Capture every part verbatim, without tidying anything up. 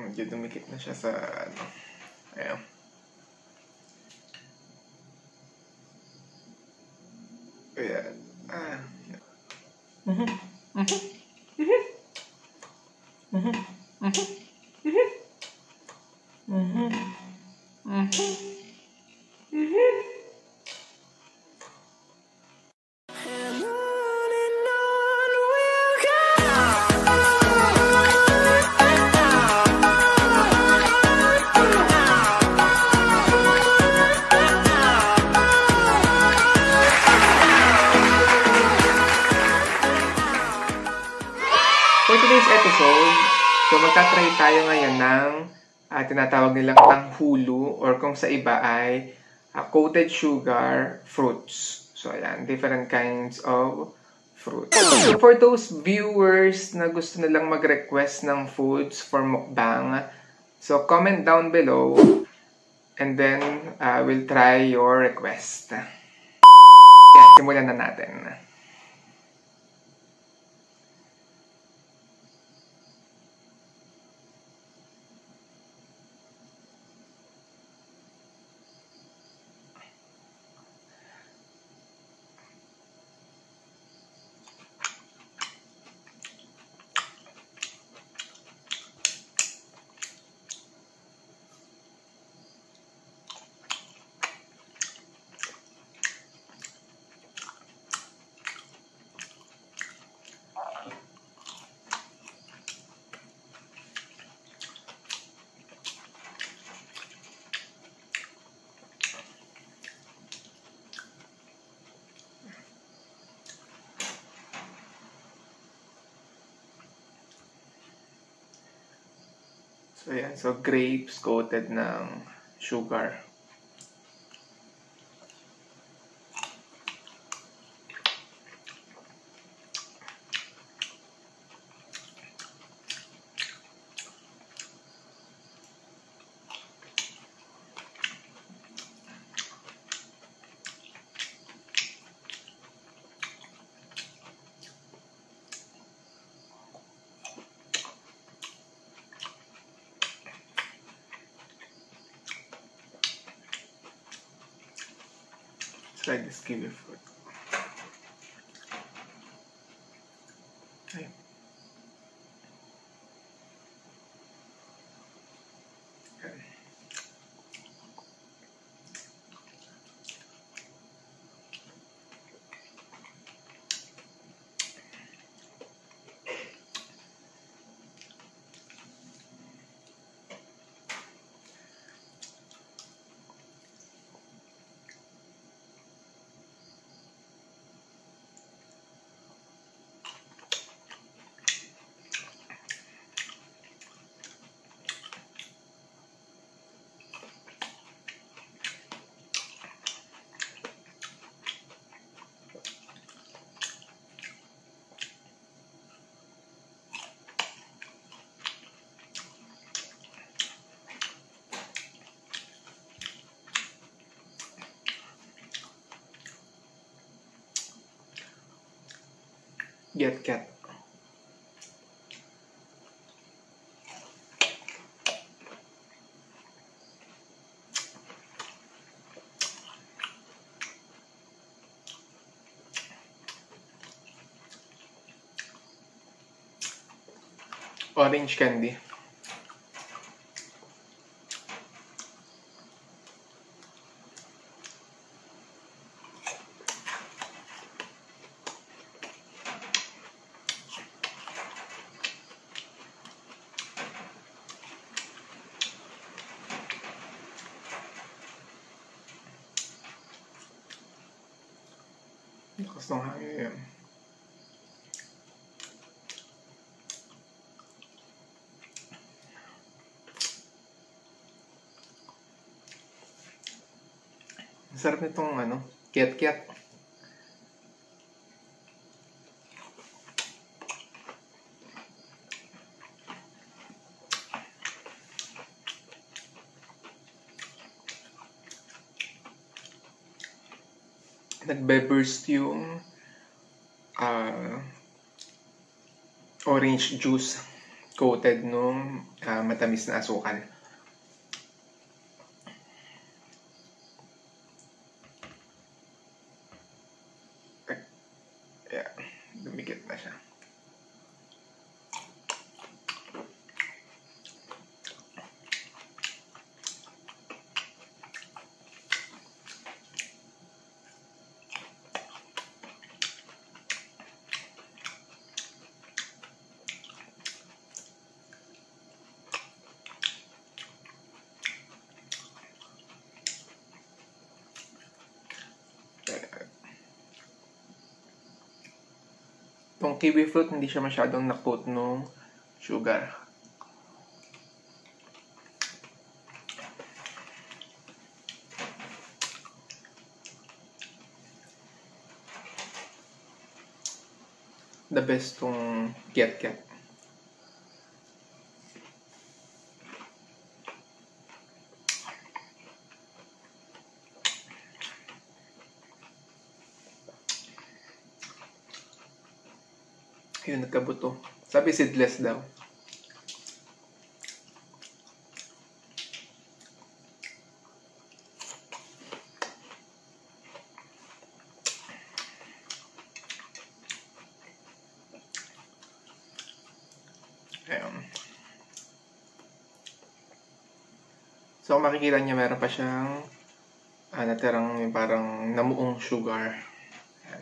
Medyo dumikit na siya sa ano. Ayan. Ayan. Ah. Mhm. Mhm. Mhm. Mhm. Mhm. Mhm. Mhm. Mhm. For today's episode, so magta-try tayo ngayon ng uh, tinatawag nilang tanghulu or kung sa iba ay uh, coated sugar fruits. So ayan, different kinds of fruits. So for those viewers na gusto nilang mag-request ng foods for mukbang, so comment down below and then uh, we'll try your request. Yan, simulan na natin. So, yan. So, grapes coated ng sugar. Try this kiwi fruit. Okay. Okay. Get cat. Orange candy. Lakas ng hangin yan. Sarap nitong ano, kiat-kiat. Nagbe-burst yung uh, orange juice coated nung uh, matamis na asukal. Yeah, dumikit na siya. Itong kiwi fruit, hindi siya masyadong na-coat nung sugar. The best tong kiat-kiat. Yun, nagkabuto. Sabi seedless daw. Ayan. So, kung makikita niya, meron pa siyang ah, natirang yung parang namuong sugar. Ayan.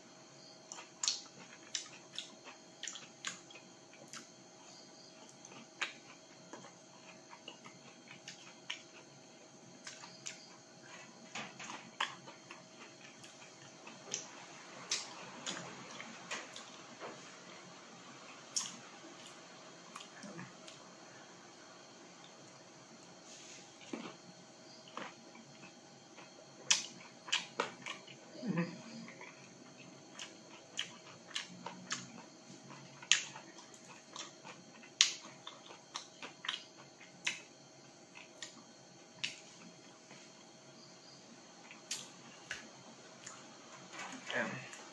Ayan.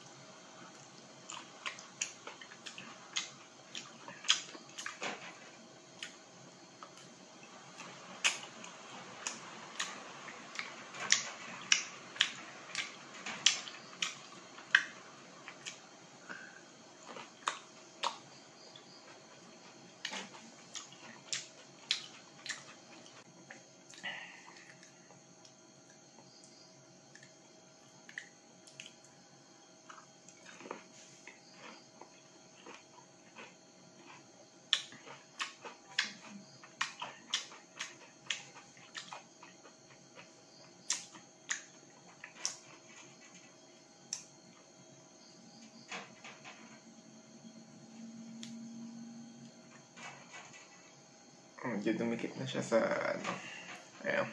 Medyo dumikit na siya sa ano. Ayan.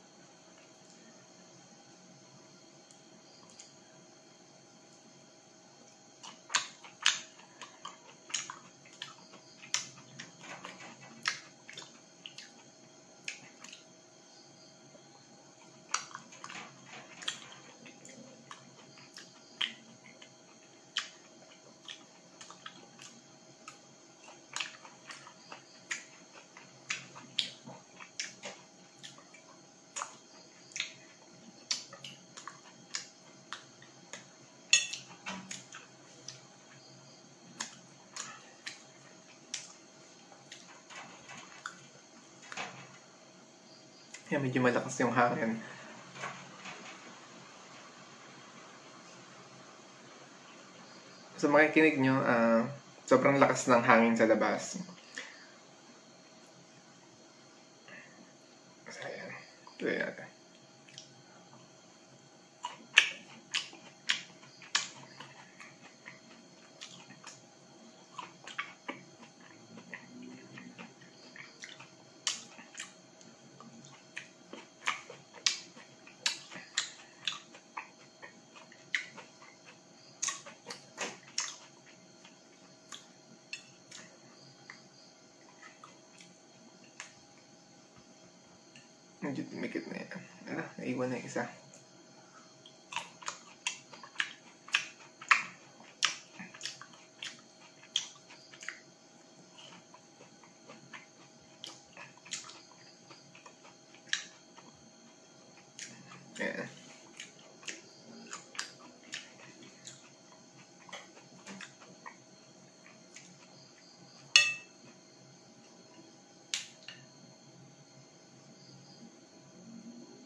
Yan, medyo malakas yung hangin. So, makikinig nyo, uh, sobrang lakas ng hangin sa labas. So, ayan. Tuloy natin. Medyo tumikit na yan. Ano, naiwan na yung isa.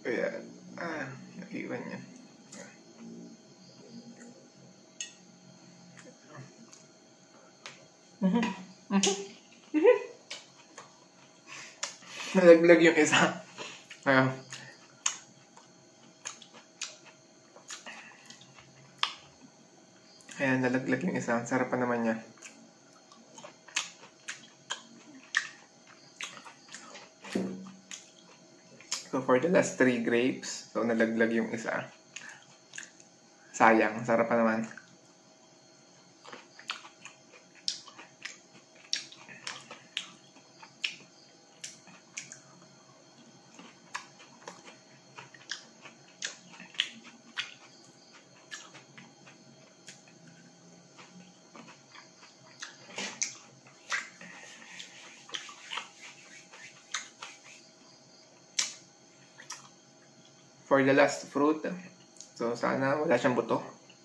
Ayan. Ah, naiwan niya. Mhm. Mhm. Mhm. Nalaglag yung isa. Ayan. Ayan, nalaglag yung isa. Sarap pa naman niya. So, for the last three grapes, so nalaglag yung isa. Sayang, sarap pa naman. For the last fruit, so sana wala siyang buto.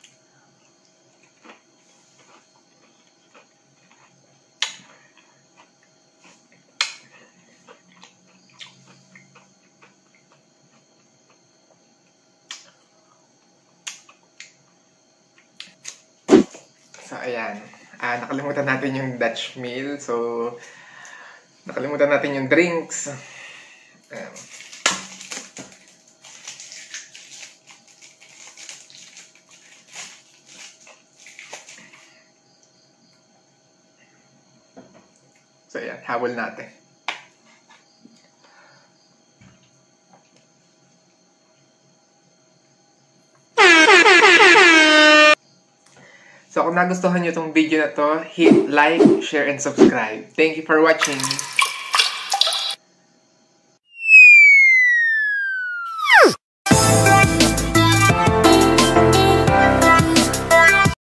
So ayan, ah, nakalimutan natin yung Dutch meal, so nakalimutan natin yung drinks. Ayan. So ayan, habol natin. So kung nagustuhan nyo itong video na to, hit like, share, and subscribe. Thank you for watching!